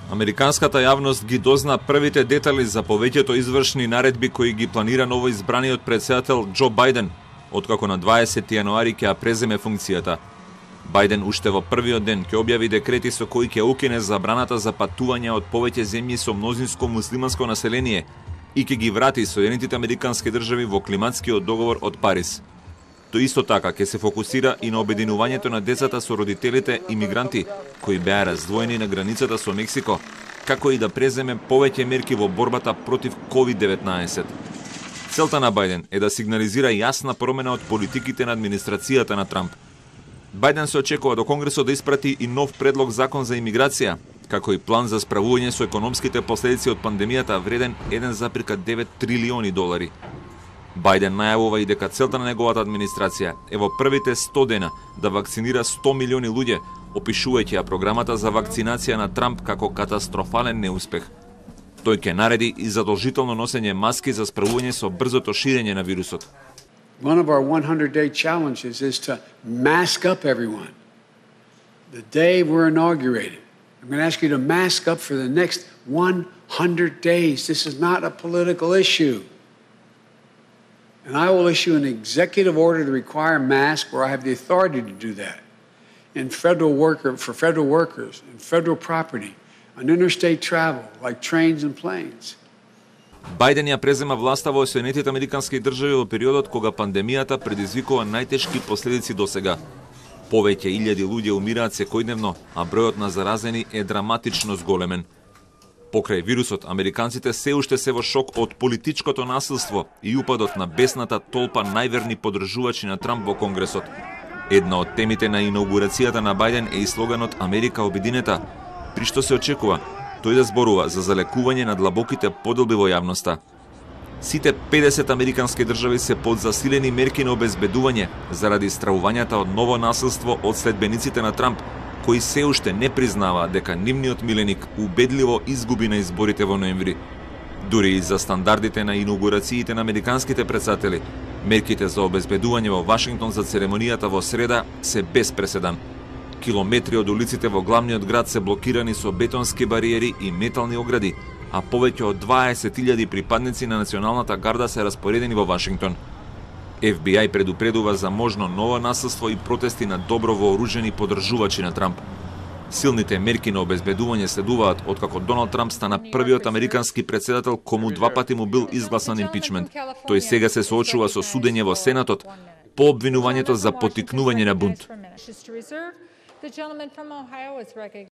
Американската јавност ги дозна првите детали за повеќето извршни наредби кои ги планира новоизбраниот претседател Џо Бајден, откако на 20 јануари ќе ја преземе функцијата. Бајден уште во првиот ден ќе објави декрети со кои ќе укине забраната за патување од повеќе земји со мнозинско муслиманско население и ќе ги врати Соединетите Американски држави во климатскиот договор од Париз. Тој исто така ќе се фокусира и на обединувањето на децата со родителите имигранти кои беа раздвоени на границата со Мексико, како и да преземе повеќе мерки во борбата против COVID-19. Целта на Бајден е да сигнализира јасна промена од политиките на администрацијата на Трамп. Бајден се очекува до Конгресот да испрати и нов предлог закон за имиграција, како и план за справување со економските последици од пандемијата вреден 1,9 трилиони долари. Бајден најавува и дека целта на неговата администрација е во првите 100 дена да вакцинира 100 милиони луѓе, опишувајќи ја програмата за вакцинација на Трамп како катастрофален неуспех. Тој ќе нареди и задолжително носење маски за справување со брзото ширење на вирусот. One of our 100-day challenges is to mask up everyone. The day we're inaugurated, I'm going to ask you to mask up for the next 100 days. This is not a political issue. And I will issue an executive order to require masks where I have the authority to do that. For federal workers, and federal property, on interstate travel, like trains and planes. Бајден ја презема власта во Соединетите Американски држави во периодот кога пандемијата предизвикува најтешки последици досега. Повеќе илјади луѓе умираат секојдневно, а бројот на заразени е драматично зголемен. Покрај вирусот, американците се уште се во шок од политичкото насилство и упадот на бесната толпа најверни поддржувачи на Трамп во Конгресот. Една од темите на инаугурацијата на Бајден е и слоганот Америка обединета, при што се очекува тој да зборува за залекување на длабоките поделби во јавноста. Сите 50 американски држави се под засилени мерки на обезбедување заради стравувањата од ново насилство од следбениците на Трамп, кои се уште не признаваа дека нивниот миленик убедливо изгуби на изборите во ноември. Дури и за стандардите на инаугурациите на американските претседатели, мерките за обезбедување во Вашингтон за церемонијата во среда се без преседан. Километри од улиците во главниот град се блокирани со бетонски бариери и метални огради, а повеќе од 20.000 припадници на Националната гарда се распоредени во Вашингтон. FBI предупредува за можно ново насилство и протести на добро вооружени поддржувачи на Трамп. Силните мерки на обезбедување следуваат откако Доналд Трамп стана првиот американски претседател кому 2 пати му бил изгласан импичмент. Тој сега се соочува со судење во Сенатот по обвинувањето за поттикнување на бунт.